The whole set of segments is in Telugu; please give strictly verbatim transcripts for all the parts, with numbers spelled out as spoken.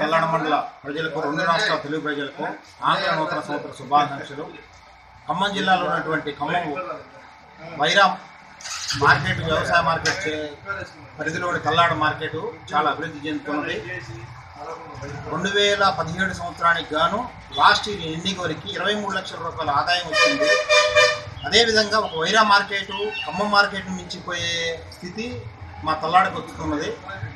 తల్లాడ మండల ప్రజలకు, రెండు రాష్ట్రాల తెలుగు ప్రజలకు ఆంగ్ల నూతన సంవత్సర శుభాకాంక్షలు. ఖమ్మం జిల్లాలో ఉన్నటువంటి ఖమ్మం వైరా మార్కెట్, వ్యవసాయ మార్కెట్ పరిధిలోని తల్లాడ మార్కెట్ చాలా అభివృద్ధి చెందుతున్నది. రెండు వేల పదిహేడు సంవత్సరానికి గాను లాస్ట్ ఇయర్ ఎండింగ్ వరకు ఇరవై మూడు లక్షల రూపాయల ఆదాయం వచ్చింది. అదేవిధంగా ఒక వైరా మార్కెట్ ఖమ్మం మార్కెట్ మించిపోయే స్థితి మా తల్లాడకు వస్తున్నది.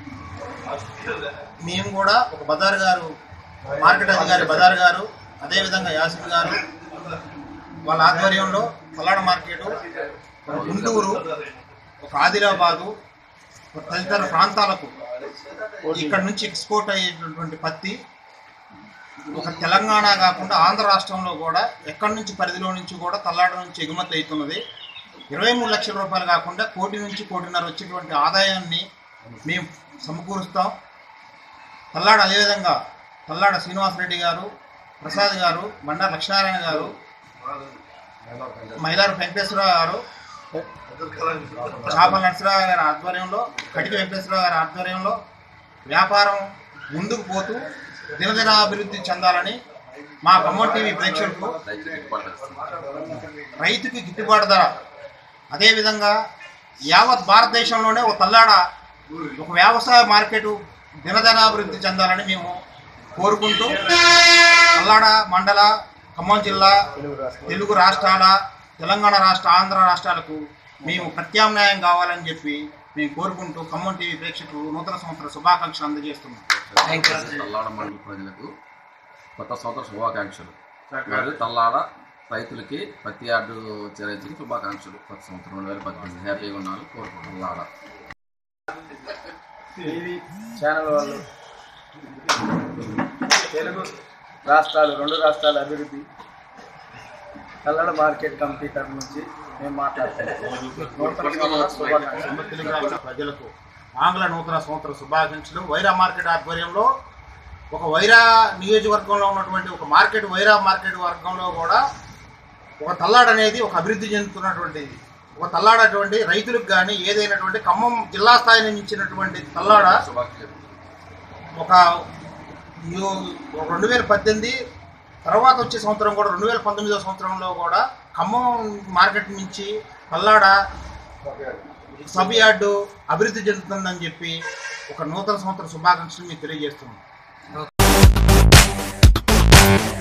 మేము కూడా ఒక బజార్ గారు, మార్కెట్ అధికారి బజార్ గారు, అదేవిధంగా యాసిన్ గారు వాళ్ళ ఆధ్వర్యంలో తల్లాడ మార్కెట్ గుంటూరు, ఒక ఆదిలాబాదు తదితర ప్రాంతాలకు ఇక్కడ నుంచి ఎక్స్పోర్ట్ అయ్యేటటువంటి పత్తి ఒక తెలంగాణ కాకుండా ఆంధ్ర రాష్ట్రంలో కూడా ఎక్కడి నుంచి పరిధిలో నుంచి కూడా తల్లాడ నుంచి ఎగుమతి అవుతున్నది. ఇరవై మూడు లక్షల రూపాయలు కాకుండా కోటి నుంచి కోటిన్నర వచ్చేటువంటి ఆదాయాన్ని మేము సమకూరుస్తాం. తల్లాడ అదేవిధంగా తల్లాడ శ్రీనివాసరెడ్డి గారు, ప్రసాద్ గారు, బండారు లక్ష్మీనారాయణ గారు, మైలారు వెంకటేశ్వరరావు గారు, చాపల నరసరావు గారి ఆధ్వర్యంలో, కటిక వెంకటేశ్వరరావు గారి ఆధ్వర్యంలో వ్యాపారం ముందుకు పోతూ దినదిన అభివృద్ధి చెందాలని మా ఖమ్మం టీవీ ప్రేక్షకులకు రైతుకి గిట్టుబాటు ధర, అదేవిధంగా యావత్ భారతదేశంలోనే ఒక తల్లాడ ఒక వ్యవసాయ మార్కెట్ దినదినాభివృద్ధి చెందాలని మేము కోరుకుంటూ తల్లాడ మండల, ఖమ్మం జిల్లా, తెలుగు రాష్ట్రాల, తెలంగాణ రాష్ట్ర, ఆంధ్ర రాష్ట్రాలకు మేము ప్రత్యామ్నాయం కావాలని చెప్పి మేము కోరుకుంటూ ఖమ్మం టీవీ ప్రేక్షకులు నూతన సంవత్సర శుభాకాంక్షలు అందజేస్తున్నాం. తల్లాడ మండల ప్రజలకు కొత్త సంవత్సర శుభాకాంక్షలు. మరియు తల్లాడ రైతులకి ప్రతి యార్డు వచ్చే రైతులకి శుభాకాంక్షలు. కొత్త సంవత్సరం రెండు వేల పద్దెనిమిది హ్యాపీగా ఉండాలి కోరుకుంటున్నాం. తల్లాడ టీవీ ఛానల్ వాళ్ళు తెలుగు రాష్ట్రాలు, రెండు రాష్ట్రాల అభివృద్ధి తల్లాడ మార్కెట్ కమిటీ తరఫు నుంచి మేము మాట్లాడుతున్నాం. తెలుగు రాష్ట్ర ప్రజలకు ఆంగ్ల నూతన సంవత్సర శుభాకాంక్షలు. వైరా మార్కెట్ ఆధ్వర్యంలో ఒక వైరా నియోజకవర్గంలో ఉన్నటువంటి ఒక మార్కెట్, వైరా మార్కెట్ వర్గంలో కూడా ఒక తల్లాడ అనేది ఒక అభివృద్ధి చెందుతున్నటువంటిది. ఒక తల్లాడ అటువంటి రైతులకు కానీ ఏదైనటువంటి ఖమ్మం జిల్లా స్థాయి నుంచి ఇచ్చినటువంటి తల్లాడ ఒక రెండు వేల పద్దెనిమిది తర్వాత వచ్చే సంవత్సరం కూడా రెండు వేల పంతొమ్మిదో సంవత్సరంలో కూడా ఖమ్మం మార్కెట్ నుంచి తల్లాడ సబ్ యార్డు అభివృద్ధి చెందుతుందని చెప్పి ఒక నూతన సంవత్సర శుభాకాంక్షలు మీకు తెలియజేస్తున్నాం.